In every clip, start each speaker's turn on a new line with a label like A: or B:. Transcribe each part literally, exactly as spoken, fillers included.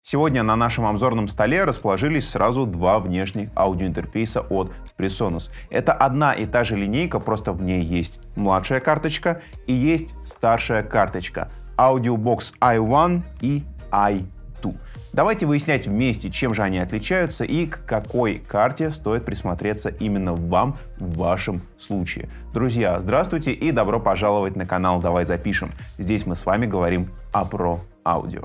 A: Сегодня на нашем обзорном столе расположились сразу два внешних аудиоинтерфейса от Presonus. Это одна и та же линейка, просто в ней есть младшая карточка и есть старшая карточка AudioBox ай один и ай два. Давайте выяснять вместе, чем же они отличаются и к какой карте стоит присмотреться именно вам в вашем случае. Друзья, здравствуйте и добро пожаловать на канал «Давай запишем». Здесь мы с вами говорим о Pro Audio.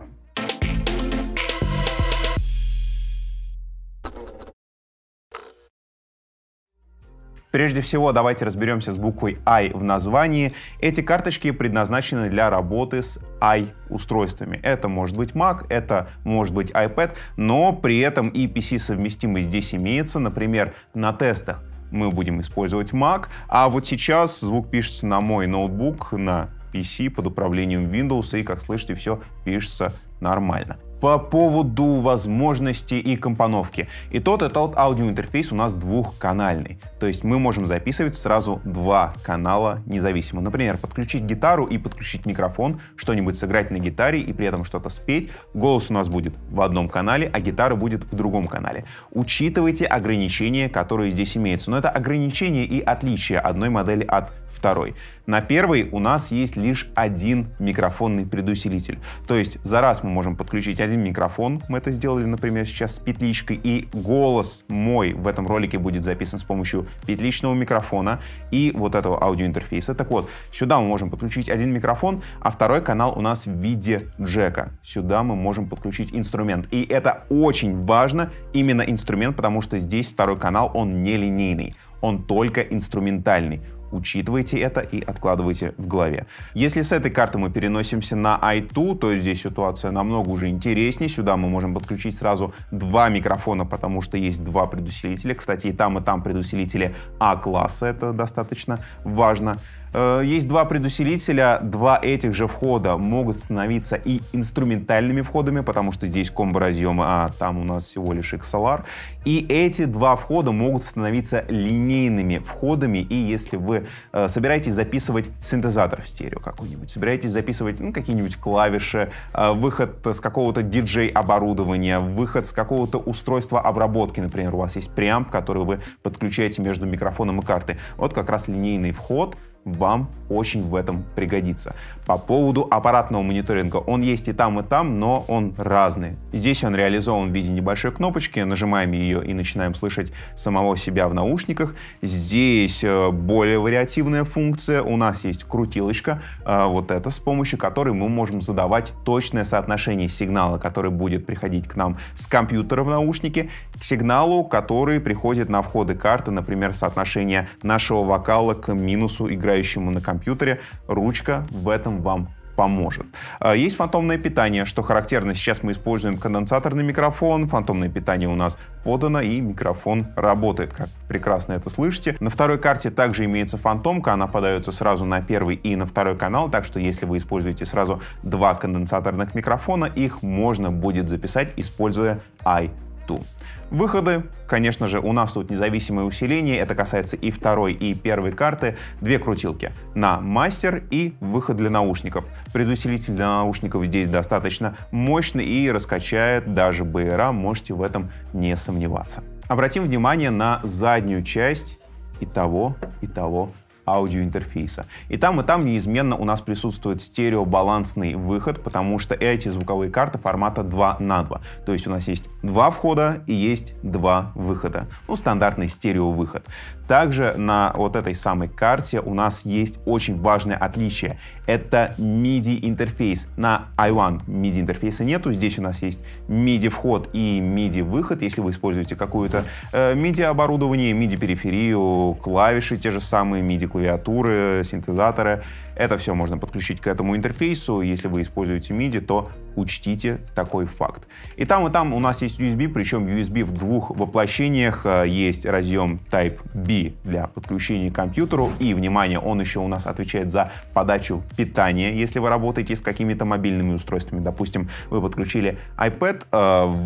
A: Прежде всего, давайте разберемся с буквой I в названии. Эти карточки предназначены для работы с i-устройствами. Это может быть Mac, это может быть iPad, но при этом и пи си-совместимость здесь имеется. Например, на тестах мы будем использовать Mac, а вот сейчас звук пишется на мой ноутбук, на пи си под управлением Windows, и, как слышите, все пишется нормально. По поводу возможностей и компоновки. И тот, и тот аудиоинтерфейс у нас двухканальный. То есть мы можем записывать сразу два канала независимо. Например, подключить гитару и подключить микрофон, что-нибудь сыграть на гитаре и при этом что-то спеть. Голос у нас будет в одном канале, а гитара будет в другом канале. Учитывайте ограничения, которые здесь имеются. Но это ограничения и отличия одной модели от второй. На первой у нас есть лишь один микрофонный предусилитель. То есть за раз мы можем подключить один микрофон. Мы это сделали, например, сейчас с петличкой. И голос мой в этом ролике будет записан с помощью петличного микрофона и вот этого аудиоинтерфейса. Так вот, сюда мы можем подключить один микрофон, а второй канал у нас в виде джека. Сюда мы можем подключить инструмент. И это очень важно, именно инструмент, потому что здесь второй канал, он не линейный. Он только инструментальный. Учитывайте это и откладывайте в голове. Если с этой карты мы переносимся на ай два, то здесь ситуация намного уже интереснее. Сюда мы можем подключить сразу два микрофона, потому что есть два предусилителя. Кстати, и там, и там предусилители А-класса. Это достаточно важно. Есть два предусилителя, два этих же входа могут становиться и инструментальными входами, потому что здесь комбо-разъемы, а там у нас всего лишь икс эл ар. И эти два входа могут становиться линейными входами, и если вы э, собираетесь записывать синтезатор в стерео какой-нибудь, собираетесь записывать ну, какие-нибудь клавиши, э, выход с какого-то диджей-оборудования, выход с какого-то устройства обработки, например, у вас есть преамп, который вы подключаете между микрофоном и картой, вот как раз линейный вход вам очень в этом пригодится. По поводу аппаратного мониторинга. Он есть и там, и там, но он разный. Здесь он реализован в виде небольшой кнопочки. Нажимаем ее и начинаем слышать самого себя в наушниках. Здесь более вариативная функция. У нас есть крутилочка, вот эта, с помощью которой мы можем задавать точное соотношение сигнала, который будет приходить к нам с компьютера в наушнике, к сигналу, который приходит на входы карты, например, соотношение нашего вокала к минусу играющему на компьютере. Ручка в этом вам поможет. Есть фантомное питание, что характерно. Сейчас мы используем конденсаторный микрофон. Фантомное питание у нас подано, и микрофон работает. Как прекрасно это слышите. На второй карте также имеется фантомка. Она подается сразу на первый и на второй канал. Так что если вы используете сразу два конденсаторных микрофона, их можно будет записать, используя ай два. Выходы, конечно же, у нас тут независимое усиление. Это касается и второй, и первой карты. Две крутилки на мастер и выход для наушников. Предусилитель для наушников здесь достаточно мощный и раскачает даже би эр а. Можете в этом не сомневаться. Обратим внимание на заднюю часть и того, и того аудиоинтерфейса. И там, и там неизменно у нас присутствует стереобалансный выход, потому что эти звуковые карты формата два на два. То есть у нас есть два входа и есть два выхода. Ну, стандартный стереовыход. Также на вот этой самой карте у нас есть очень важное отличие. Это миди-интерфейс. На ай один миди-интерфейса нету. Здесь у нас есть миди-вход и миди-выход. Если вы используете какое-то э, миди-оборудование, миди-периферию, клавиши те же самые, миди-клавиатуры, синтезаторы, это все можно подключить к этому интерфейсу. Если вы используете миди, то учтите такой факт. И там, и там у нас есть ю эс би, причем ю эс би в двух воплощениях. Есть разъем тайп би для подключения к компьютеру. И, внимание, он еще у нас отвечает за подачу питания. Если вы работаете с какими-то мобильными устройствами, допустим, вы подключили iPad, вы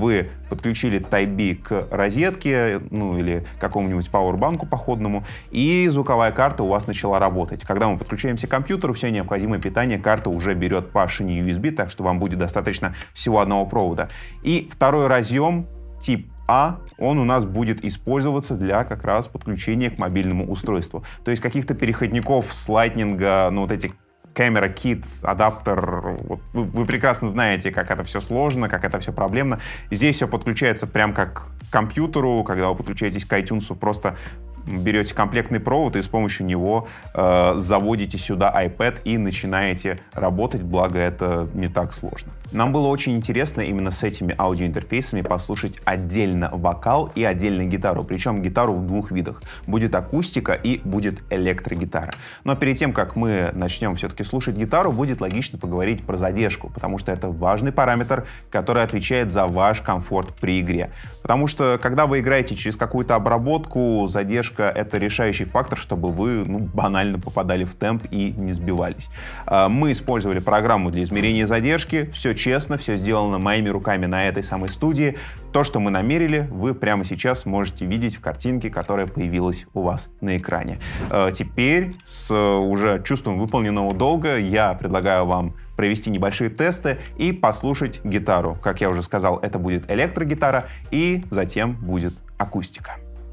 A: подключили Type-B к розетке, ну или какому-нибудь пауэрбанку походному, и звуковая карта у вас начала работать. Когда мы подключаемся к компьютеру, все необходимое питание карта уже берет по шине ю эс би, так что вам будет достаточно всего одного провода. И второй разъем, тип А, он у нас будет использоваться для как раз подключения к мобильному устройству. То есть каких-то переходников с Lightning, ну вот эти камера, кит, адаптер, вот вы, вы прекрасно знаете, как это все сложно, как это все проблемно. Здесь все подключается прям как к компьютеру, когда вы подключаетесь к iTunes, просто берете комплектный провод и с помощью него э, заводите сюда iPad и начинаете работать, благо это не так сложно. Нам было очень интересно именно с этими аудиоинтерфейсами послушать отдельно вокал и отдельно гитару, причем гитару в двух видах. Будет акустика и будет электрогитара. Но перед тем, как мы начнем все-таки слушать гитару, будет логично поговорить про задержку, потому что это важный параметр, который отвечает за ваш комфорт при игре. Потому что, когда вы играете через какую-то обработку, задержка — это решающий фактор, чтобы вы ну, банально попадали в темп и не сбивались. Мы использовали программу для измерения задержки, все честно, все сделано моими руками на этой самой студии. То, что мы намерили, вы прямо сейчас можете видеть в картинке, которая появилась у вас на экране. Теперь с уже чувством выполненного долга я предлагаю вам провести небольшие тесты и послушать гитару. Как я уже сказал, это будет электрогитара и затем будет акустика.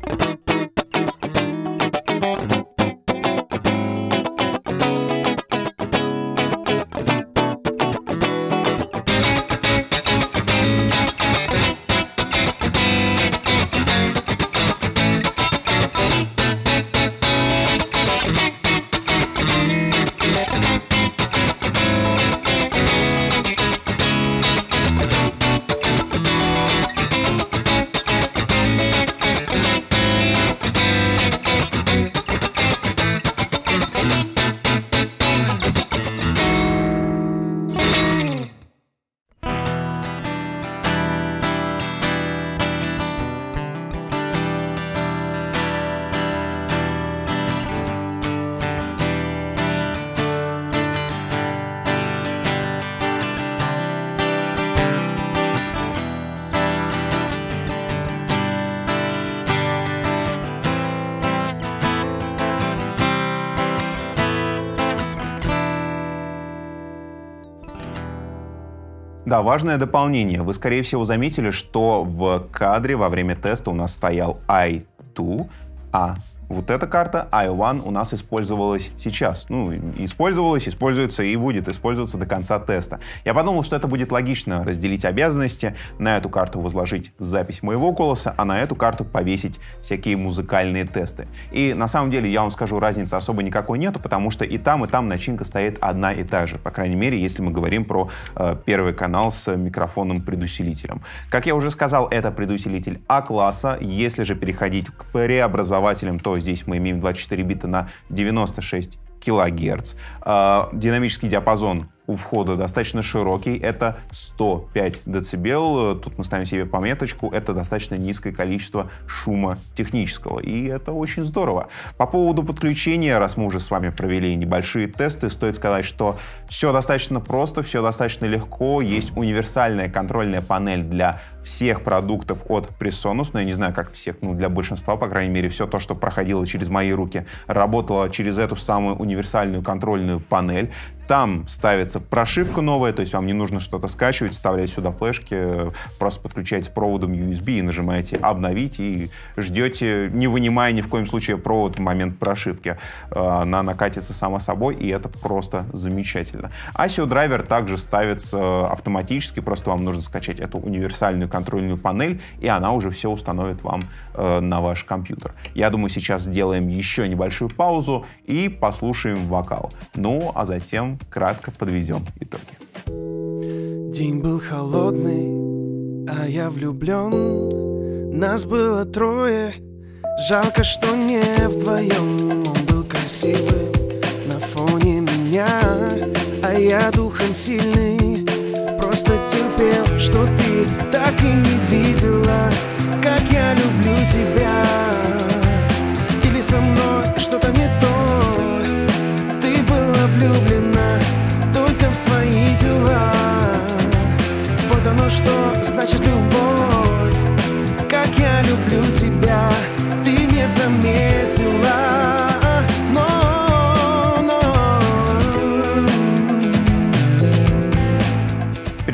A: Да, важное дополнение. Вы, скорее всего, заметили, что в кадре во время теста у нас стоял ай два, а вот эта карта ай один у нас использовалась сейчас. Ну, использовалась, используется и будет использоваться до конца теста. Я подумал, что это будет логично разделить обязанности, на эту карту возложить запись моего голоса, а на эту карту повесить всякие музыкальные тесты. И на самом деле, я вам скажу, разницы особо никакой нету, потому что и там, и там начинка стоит одна и та же. По крайней мере, если мы говорим про э, первый канал с микрофоном-предусилителем. Как я уже сказал, это предусилитель А-класса. Если же переходить к преобразователям, то здесь мы имеем двадцать четыре бита на девяносто шесть килогерц. Э, динамический диапазон у входа достаточно широкий, это сто пять децибел. Тут мы ставим себе пометочку, это достаточно низкое количество шума технического, и это очень здорово. По поводу подключения, раз мы уже с вами провели небольшие тесты, стоит сказать, что все достаточно просто, все достаточно легко. Есть универсальная контрольная панель для всех продуктов от Presonus, но я не знаю, как всех, ну для большинства, по крайней мере, все то, что проходило через мои руки, работало через эту самую универсальную контрольную панель. Там ставится прошивка новая, то есть вам не нужно что-то скачивать, вставлять сюда флешки, просто подключаете проводом ю эс би и нажимаете «Обновить» и ждете, не вынимая ни в коем случае провод в момент прошивки. Она накатится сама собой, и это просто замечательно. асио-драйвер также ставится автоматически, просто вам нужно скачать эту универсальную контрольную панель, и она уже все установит вам на ваш компьютер. Я думаю, сейчас сделаем еще небольшую паузу и послушаем вокал. Ну, а затем кратко подведем итоги.
B: День был холодный, а я влюблен. Нас было трое, жалко, что не вдвоем. Он был красивым на фоне меня, а я духом сильный. Просто терпел, что ты так и не видела, как я люблю тебя. Или со мной что-то не то, ты была влюблена только в свои дела. Вот оно что значит любовь,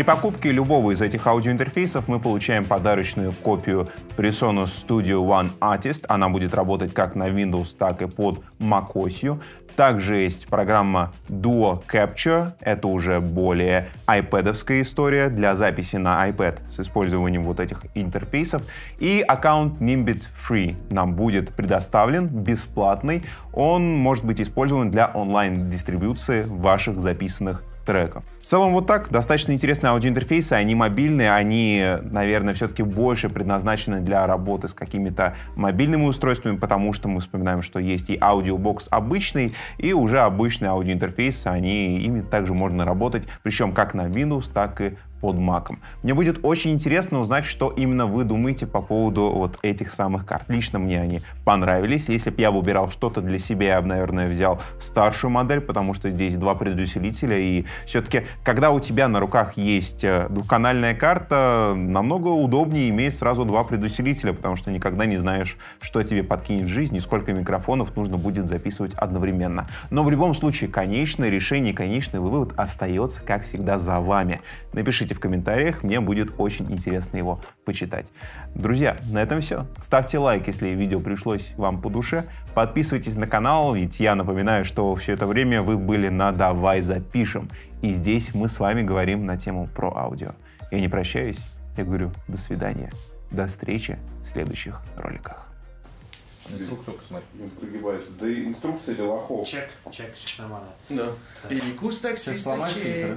A: При покупке любого из этих аудиоинтерфейсов мы получаем подарочную копию PreSonus Studio One Artist. Она будет работать как на Windows, так и под macOS. Также есть программа Duo Capture. Это уже более iPad-овская история для записи на iPad с использованием вот этих интерфейсов. И аккаунт Nimbit Free нам будет предоставлен, бесплатный. Он может быть использован для онлайн-дистрибьюции ваших записанных треков. В целом вот так. Достаточно интересные аудиоинтерфейсы, они мобильные, они, наверное, все-таки больше предназначены для работы с какими-то мобильными устройствами, потому что мы вспоминаем, что есть и аудиобокс обычный, и уже обычные аудиоинтерфейсы, они, ими также можно работать, причем как на Windows, так и под Mac. Мне будет очень интересно узнать, что именно вы думаете по поводу вот этих самых карт. Лично мне они понравились. Если бы я выбирал что-то для себя, я бы, наверное, взял старшую модель, потому что здесь два предусилителя, и все-таки, когда у тебя на руках есть двухканальная карта, намного удобнее иметь сразу два предусилителя, потому что никогда не знаешь, что тебе подкинет жизнь и сколько микрофонов нужно будет записывать одновременно. Но в любом случае, конечное решение, конечный вывод остается, как всегда, за вами. Напишите в комментариях, мне будет очень интересно его почитать. Друзья, на этом все. Ставьте лайк, если видео пришлось вам по душе. Подписывайтесь на канал, ведь я напоминаю, что все это время вы были на «Давай запишем». И здесь мы с вами говорим на тему про аудио. Я не прощаюсь, я говорю до свидания. До встречи в следующих роликах.
C: Инструкцию посмотри, он прогибается. Да и инструкция для лохов.
D: Чек, чек, чек, нормально.
B: Да. Перекус таксиста, чек.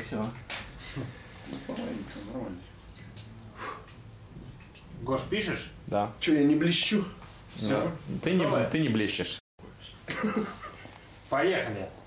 C: Нормально.
D: Гош, пишешь?
E: Да.
B: Че, я не блещу?
D: Все.
E: Ты не, ты не блещешь.
D: Поехали.